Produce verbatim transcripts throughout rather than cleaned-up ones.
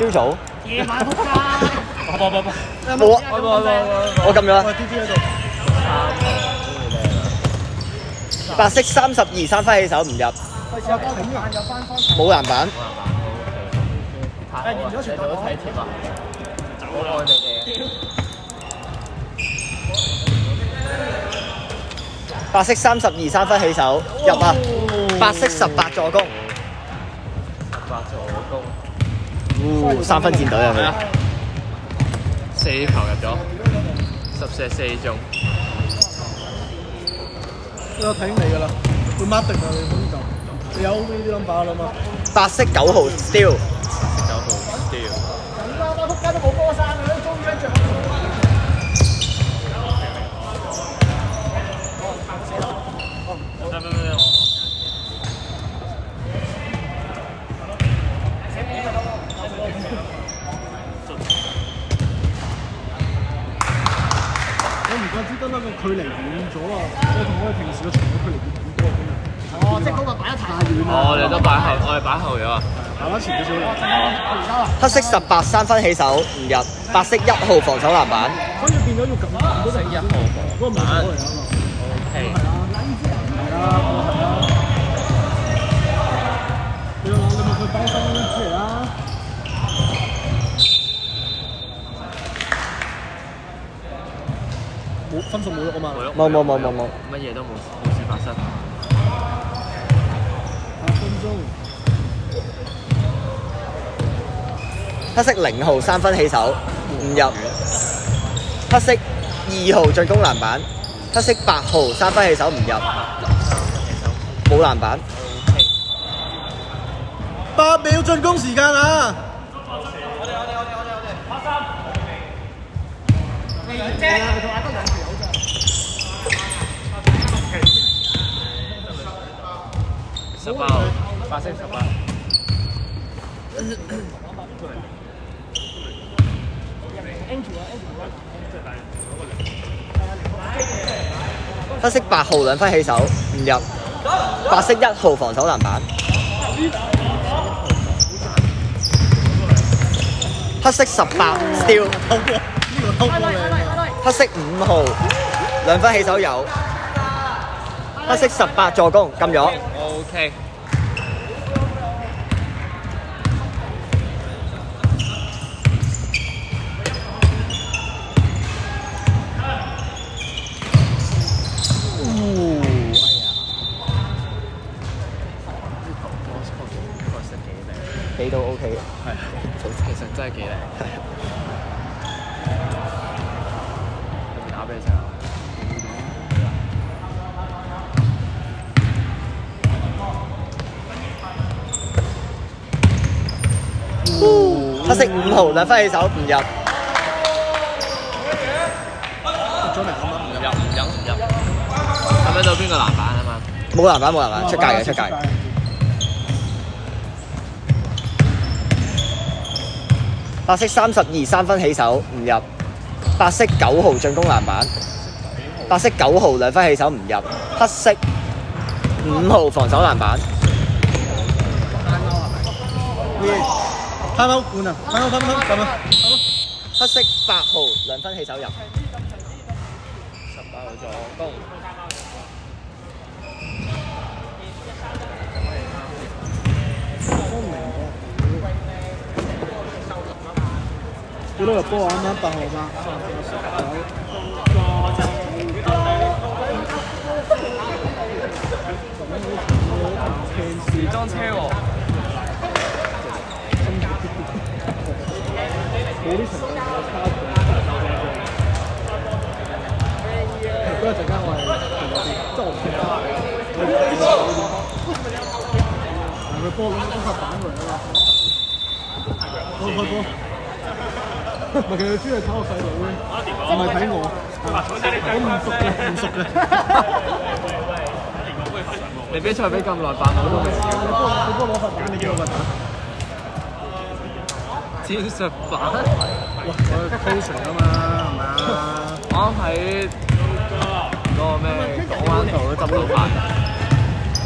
朝早。 夜晚仆街。 冇冇冇冇。 冇啊！我撳咗啦。 喂 ，D D 喺度。 白色三十二三分起手唔入。冇籃板。 誒，完咗全部都睇貼啊！走開你哋。 白色三十二三分起手入啊！白色十八助攻。 十八助攻。 哦，三分戰隊啊佢。 四球入咗，十射四中。 我有睇你㗎啦，會 mark 定啊你呢度，你有呢啲 number 啦嘛。 白色九號 steal。 九號 steal。 咁啦，我仆街都冇波衫嘅，終於一着。我唔怪之得啦，個距離遠咗啊！即係同我哋平時嘅場嘅距離遠好多咁啊！哦，即係嗰個擺得太遠啦。 我哋都擺後，我哋擺後咗啊！ 擺翻前少少。我而家啦。 黑色十八三分起手唔入，白色一號防守籃板。 所以變咗要撳撳嗰一號嗰個門口嚟啊嘛。 O K。 係啊，係啊，係啊。你你咪去擺分出嚟啦。冇分數冇喐啊嘛。 冇冇冇冇冇。 乜嘢都冇冇事發生。 八分鐘。 黑色零號三分起手唔入，黑色二號進攻籃板，黑色八號三分起手唔入，冇籃板。 八秒進攻時間啊！ 十八，白色十八。 黑色八號兩分起手唔入，白色一號防守籃板，黑色十八 steal， 黑色五號兩分起手有，黑色十八助攻禁咗。 O K。 幾都 OK 嘅， 係，其實真係幾靚。打俾你食啊！ 黑色五號兩分起手唔入， 咗未啱啱？ 唔入唔入唔入，睇唔睇到邊個籃板啊嘛？ 冇籃板冇籃板，出界嘅出界。白色三十二三分起手唔入，白色九號進攻籃板，白色九號兩分起手唔入，黑色五號防守籃板。 攤歐冠啊！攤歐攤歐咁啊！ 黑色八號兩分起手入， 十八號助攻。 幾多入波啊？啱啱八號嘛？ 時裝車喎。 冇啲成個差距。嗰一陣間我係即係我唔識打嘅，佢波咁都拍板嚟啊嘛。我開波。唔係，其實專係睇我細佬嘅，唔係睇我。我唔熟嘅，唔熟嘅。 你比賽比咁耐，扮我都未試過。 你幫你幫我攞塊板，你叫我塊板。 戰術板？ 哇！我 coaching 啊嘛，係咪啊？ 我喺嗰個咩港灣度都執到板。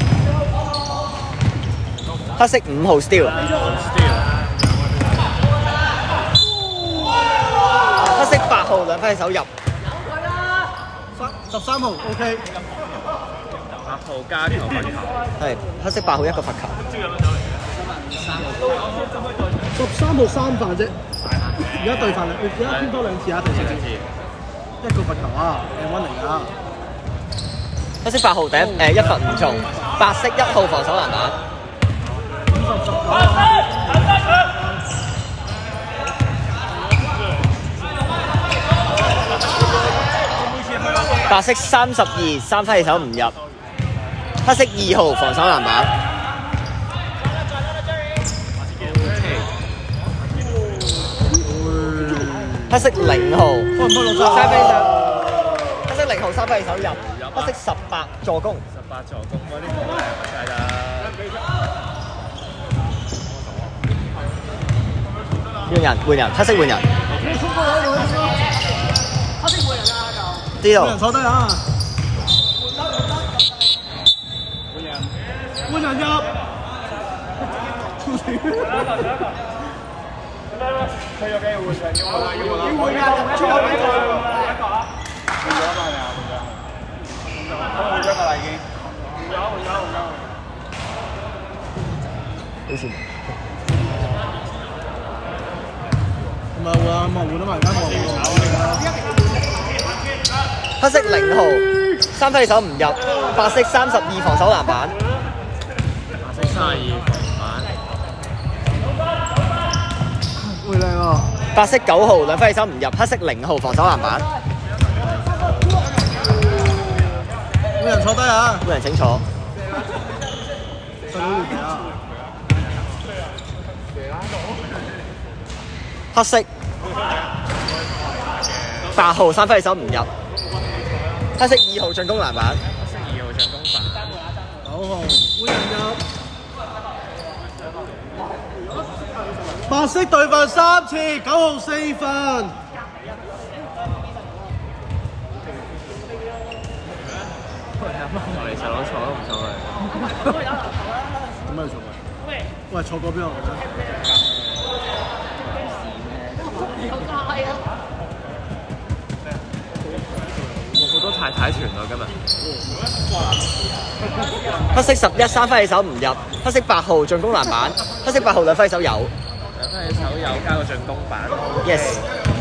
黑色五號 steal。 兩分起手入。 三十三號 OK。 八號加球罰球。 係黑色八號一個罰球。 十三號三犯啫。而家對犯啦，而家偏多兩次啊，第四次。一個罰球啊 ，M 一嚟啊！ 黑色八號第一誒一罰唔中，白色一號防守籃板。 五十十九啊！ 白色三十二三分起手唔入，黑色二號防守籃板。黑色零號三分起手，黑色零號三分起手入，黑色十八助攻。 十八助攻，我呢個係晒啦。 換人換人，黑色換人。 黑色換人啊！ 知道。 換人坐低啊！換人，換人入。 佢有幾換人要換要換啦！換人出口俾佢一個啊！換咗嘛係咪啊？換咗，換咗㗎啦已經。換咗換咗換咗。 好似。 唔係換啊！咁啊換啊嘛，而家我黑色零號三分起手唔入，白色三十二防守籃板。 白色三十二防板。 會靚啊！ 白色九號兩分起手唔入，黑色零號防守籃板。 換人坐低啊！ 換人請坐。 細佬要啊！ 黑色八號三分起手唔入，黑色二號進攻籃板。 黑色二號進攻板。 九號換人入。白色對分三次，九號四分。 我哋細佬坐都唔錯嘅。 咁咪坐咪？喂，坐嗰邊啊！ 好多太太團啊今日。 黑色十一三分起手唔入，黑色八號進攻籃板，黑色八號兩分起手有。 兩分起手有加個進攻板。 Yes。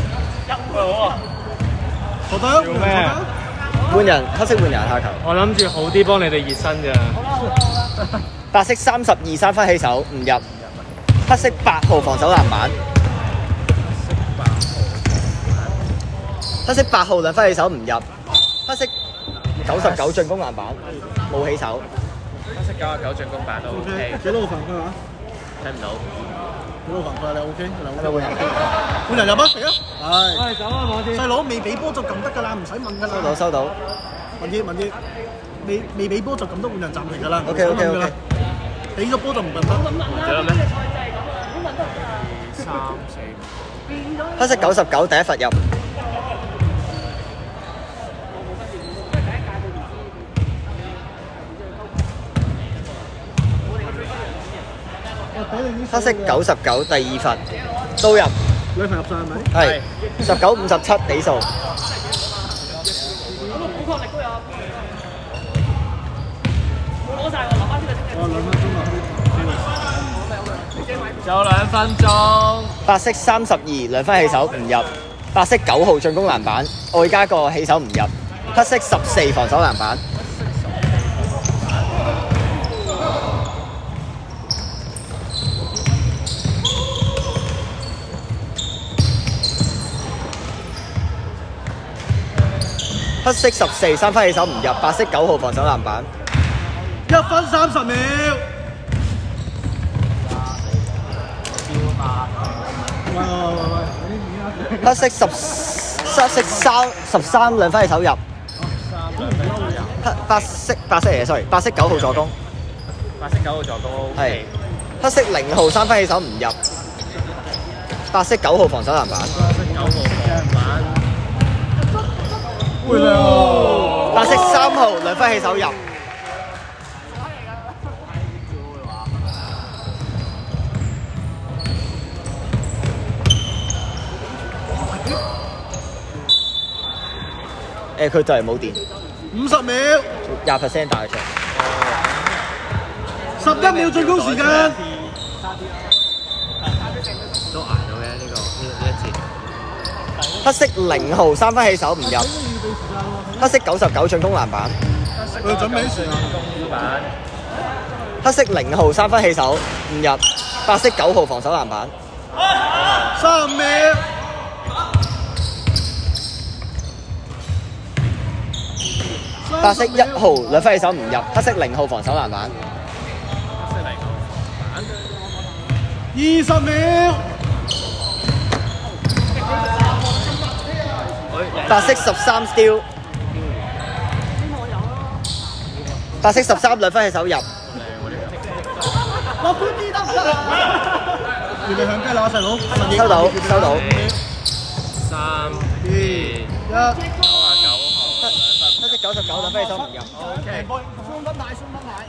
坐低啊！ 做咩？ 換人，黑色換人下球。 我諗住好啲幫你哋熱身咋。 白色三十二三分起手唔入，黑色八號防守籃板。黑色八號兩分起手唔入，黑色九十九進攻籃板冇起手。 黑色九十九進攻板都 OK。 幾多個犯規啊？ 睇唔到。 幾多個犯規你 OK？ 係咪換人？ 換人入啊！嚟啊！係。 喂，走啊，網天。 細佬未俾波就撳得㗎啦，唔使問㗎啦。 收到收到。 文傑文傑，未未俾波就撳得換人暫停㗎啦。 OK OK OK。 俾咗波就唔撳得。 換咗啦咩？三四。 黑色九十九第一罰入。黑色九十九第二罰都入。 兩罰入晒係咪？ 係十九五十七比數。 哦，兩分鐘啊！ 仲有兩分鐘。 白色三十二兩分起手唔入，白色九號進攻籃板，外加個起手唔入，黑色十四防守籃板。黑色十四三分起手唔入，白色九號防守籃板。 一分三十秒。喂喂喂喂！ 黑色十黑色三十三兩分起手入。黑白色白色嚟嘅 ，sorry， 白色九號助攻。 白色九號助攻 OK。 係。黑色零號三分起手唔入。白色九號防守籃板。 白色九號防板。 白色三號兩分起手入。 誒佢就嚟冇電， 五十秒， 廿 percent 打佢出。 十一秒進攻時間。 都捱到嘅呢個呢呢一節。 黑色零號三分起手唔入，黑色九十九進攻籃板， 佢準備時間。 板黑色零號三分起手唔入，白色九號防守籃板， 三秒。 白色一號兩分起手唔入，黑色零號防守籃板， 二十秒。 白色十三 steal， 白色十三兩分起手入， 落半啲得唔得啊？預備向雞乸細佬， 收到收到。 三二一。 九啊九號黑色九十九兩分起手唔入。 O K， 送分奶，送分奶。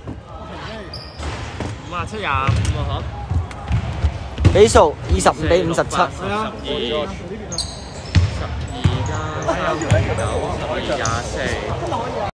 五啊七廿五啊比數二十五比五十七。 係啊。 十二加九十二廿四。